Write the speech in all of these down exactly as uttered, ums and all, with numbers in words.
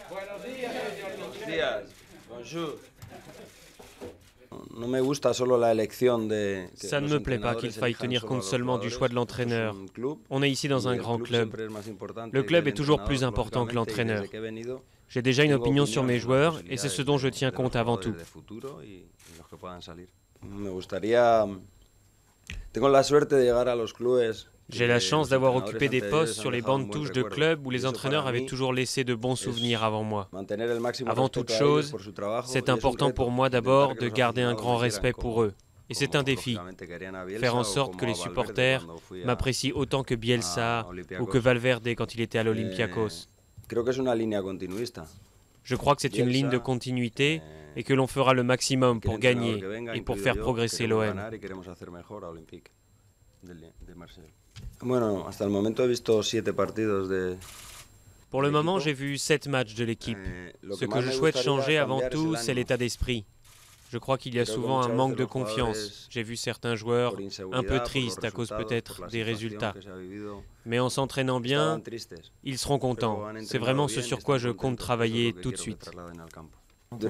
Ça ne me plaît pas qu'il faille tenir compte seulement du choix de l'entraîneur. On est ici dans un grand club. Le club est toujours plus important que l'entraîneur. J'ai déjà une opinion sur mes joueurs et c'est ce dont je tiens compte avant tout. J'ai la chance d'avoir occupé des postes sur les bancs de touche de clubs où les entraîneurs avaient toujours laissé de bons souvenirs avant moi. Avant toute chose, c'est important pour moi d'abord de garder un grand respect pour eux. Et c'est un défi. Faire en sorte que les supporters m'apprécient autant que Bielsa ou que Valverde quand il était à l'Olympiakos. Je crois que c'est une ligne de continuité et que l'on fera le maximum pour gagner et pour faire progresser l'O M. Pour le moment, j'ai vu sept matchs de l'équipe. Ce que je souhaite changer avant tout, c'est l'état d'esprit. Je crois qu'il y a souvent un manque de confiance. J'ai vu certains joueurs un peu tristes à cause peut-être des résultats. Mais en s'entraînant bien, ils seront contents. C'est vraiment ce sur quoi je compte travailler tout de suite. Vous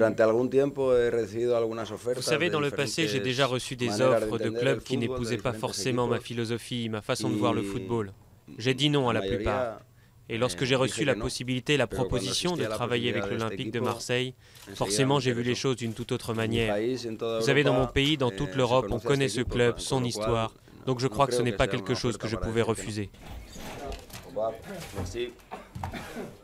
savez, dans le passé, j'ai déjà reçu des offres de clubs qui n'épousaient pas forcément ma philosophie, ma façon de voir le football. J'ai dit non à la plupart. Et lorsque j'ai reçu la possibilité, la proposition de travailler avec l'Olympique de Marseille, forcément j'ai vu les choses d'une toute autre manière. Vous savez, dans mon pays, dans toute l'Europe, on connaît ce club, son histoire, donc je crois que ce n'est pas quelque chose que je pouvais refuser. Merci.